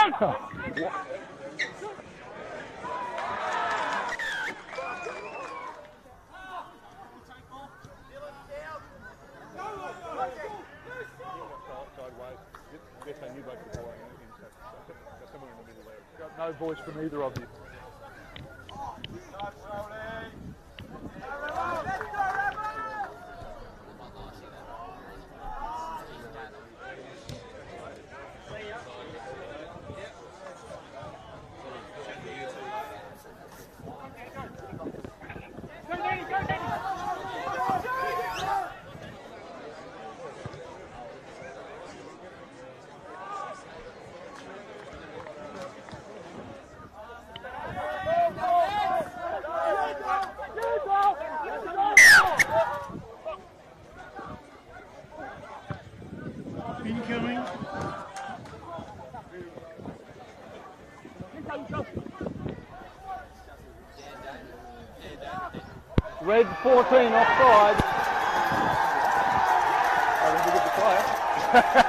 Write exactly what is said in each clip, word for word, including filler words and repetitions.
No voice from either of you. Incoming. Red fourteen offside. I think we get the play.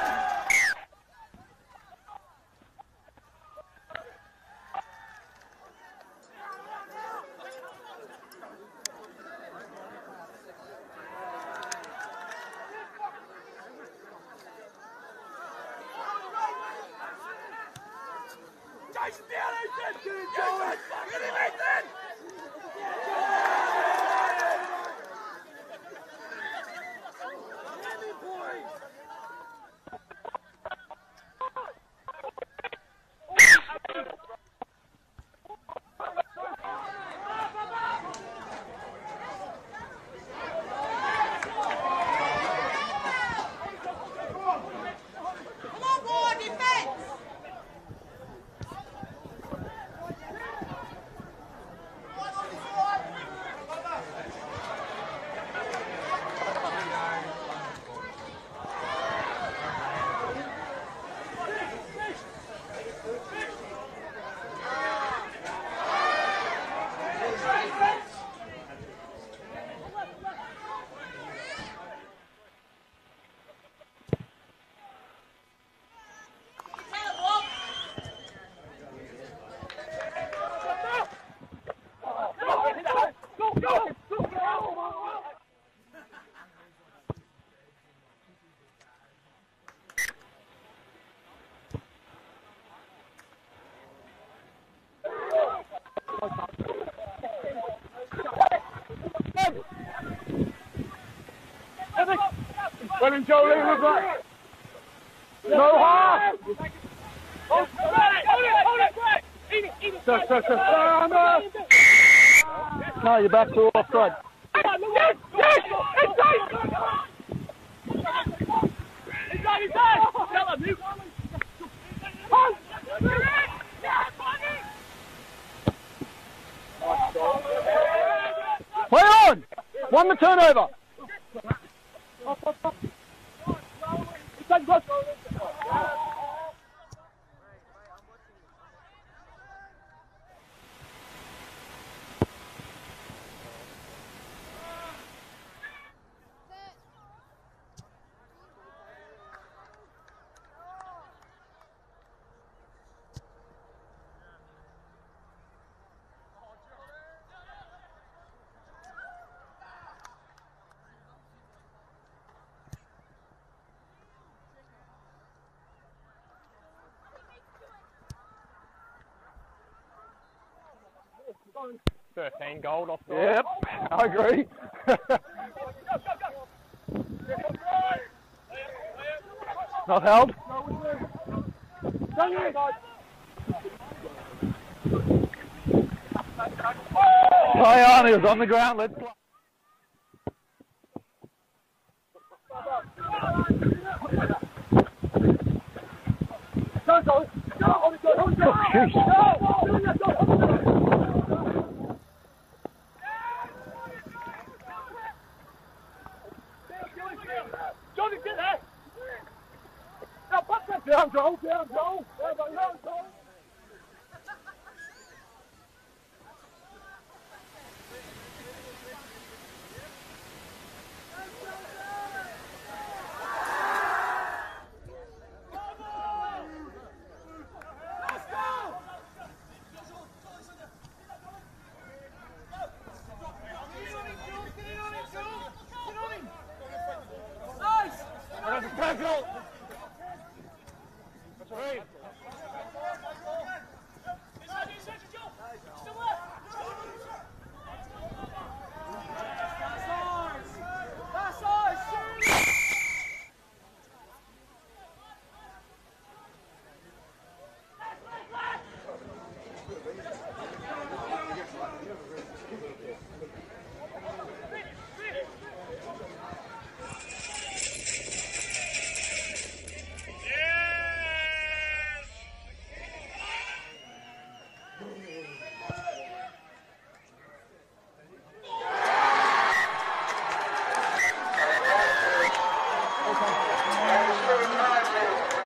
Let him go, let him go. No half! Hold it, hold it, eat it, eat it. Sir, sir, sir. Oh, no. No, you're back to offside. Yes, yes, inside! Inside, inside! Tell him, you. Play on! Won the turnover! thirteen gold off the Yep, I agree. Not held. Play on, he was on the ground, let's play. Oh, Johnny, get there! Now, put that down, Joel! Down, Joel! Down, Joel!